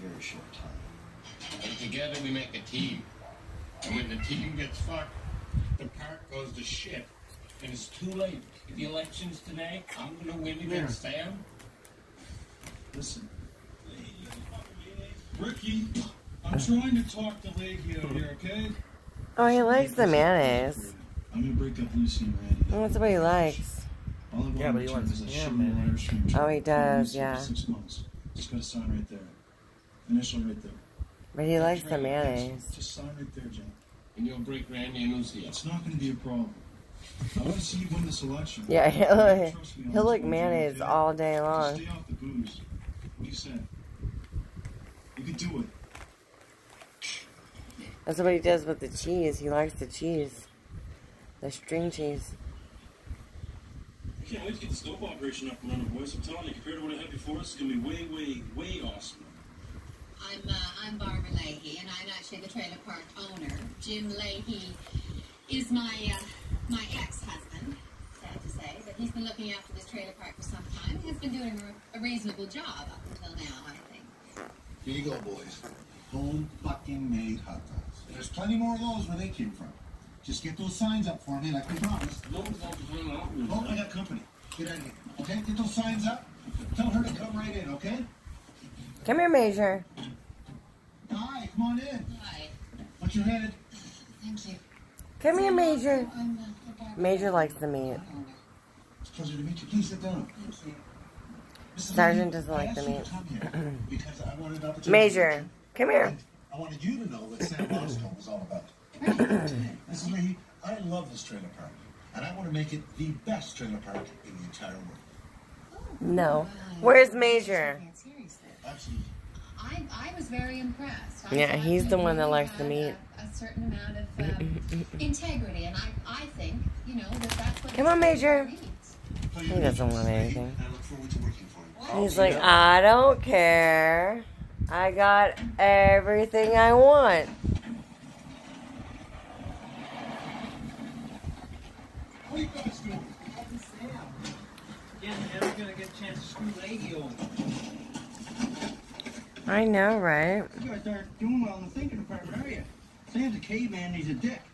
very short time. And together we make a team. And when the team gets fucked, the park goes to shit. And it's too late. If the election's today, I'm gonna win against Sam. Listen. Ricky, I'm trying to talk to Leahy out here, okay? Oh, he likes the mayonnaise. I'm gonna break up Lucy and Randy. That's what he likes. All I want Yeah, but he in wants return is a ham, shipment man. of Irish Oh, he does, yeah. 6 months. Just gotta sign right there. Initial right there. But he likes the mayonnaise. Just sign right there, Jen. And you'll break Randy and Lucy up. It's not gonna be a problem. I want to see you win this election. Yeah, Trust me on he'll this lick one, mayonnaise okay? all day Just long. stay off the booze. What do you say? You can do it. That's what he does with the cheese. He likes the cheese. The string cheese. I can't wait to get the scope operation up and running, boys. I'm telling you, compared to what I had before, this is going to be way, way, way awesome. I'm Barbara Leahy, and I'm actually the trailer park owner. Jim Leahy is my ex-husband, sad to say, but he's been looking after this trailer park for some time. He's been doing a reasonable job up until now, I think. Here you go, boys. Home fucking made hot dogs. There's plenty more of those where they came from. Just get those signs up for me like we promised. Oh, I got company. Get out of here. Okay? Get those signs up. Tell her to come right in, okay? Come here, Major. Hi, come on in. Hi. Watch your head. Thank you. Come here, Major. I'm Barbara. Major likes the meat. It's a pleasure to meet you. Please sit down. Thank you. Mrs. Sergeant Lee, doesn't I like asked the you meat. to come here because I wanted an opportunity. Major, come here. I wanted you to know what Sam Roscoe was all about. Mrs. Lee, I love this trailer park, and I want to make it the best trailer park in the entire world. No. Where's Major? Seriously. Absolutely. I was very impressed. Yeah, thought he's the you one that really likes the had meat. A certain amount of integrity, and I think, you know, that's what Come on, Major. needs. He doesn't want anything. I look forward to working for you. He's like, I don't care. I got everything I want. What are you guys doing? Yeah, never gonna get a chance to screw Leahy over. I know, right? You guys aren't doing well in the thinking department, are you? Sam's a caveman, he's a dick.